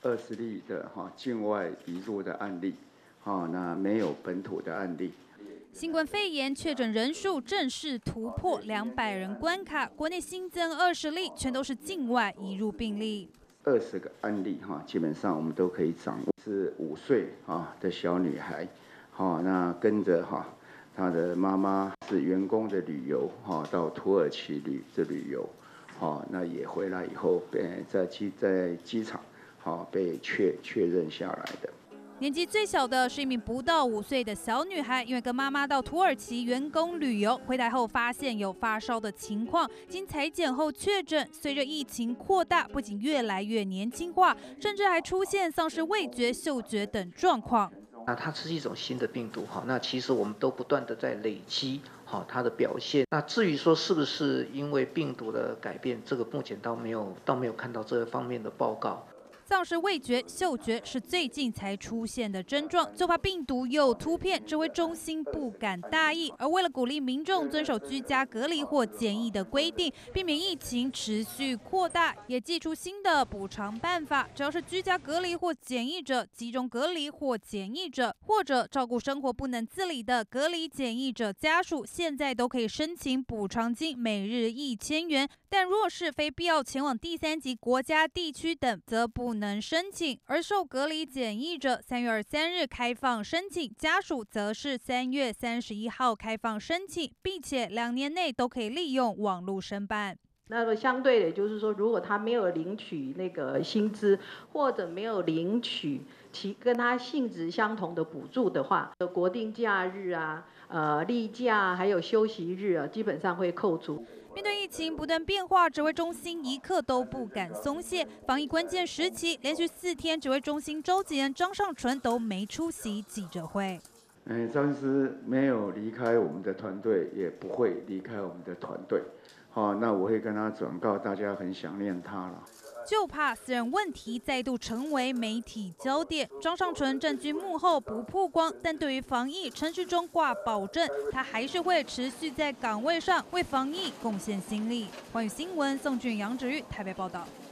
例的境外移入的案例，那没有本土的案例。 新冠肺炎确诊人数正式突破200人关卡，国内新增20例，全都是境外移入病例。 20个案例基本上我们都可以掌握，是5岁的小女孩，那跟着她的妈妈是员工的旅游到土耳其旅游，那也回来以后在机场被确认下来的。 年纪最小的是一名不到5岁的小女孩，因为跟妈妈到土耳其员工旅游，回来后发现有发烧的情况，经采检后确诊。随着疫情扩大，不仅越来越年轻化，甚至还出现丧失味觉、嗅觉等状况。 那它是一种新的病毒那其实我们都不断的在累积它的表现。那至于说是不是因为病毒的改变，这个目前倒没有看到这方面的报告。 丧失味觉、嗅觉是最近才出现的症状，就怕病毒又突变，指挥中心不敢大意。而为了鼓励民众遵守居家隔离或检疫的规定，避免疫情持续扩大，也祭出新的补偿办法。只要是居家隔离或检疫者、集中隔离或检疫者，或者照顾生活不能自理的隔离检疫者家属，现在都可以申请补偿金，每日1000元。但若是非必要前往第3级国家、地区等，则不能申请。而受隔离检疫者3月23日开放申请，家属则是3月31号开放申请，并且2年内都可以利用网络申办。 那么相对的，就是说，如果他没有领取那个薪资，或者没有领取跟他性质相同的补助的话，国定假日例假还有休息日基本上会扣除。 面对疫情不断变化，指挥中心一刻都不敢松懈。防疫关键时期，连续4天，指挥中心召集人张上淳都没出席记者会。 张医师没有离开我们的团队，也不会离开我们的团队。那我会跟他转告大家，很想念他了。 就怕私人问题再度成为媒体焦点。张上淳占据幕后不曝光，但对于防疫程序中挂保证，他还是会持续在岗位上为防疫贡献心力。寰宇新闻宋俊、杨芷玉台北报道。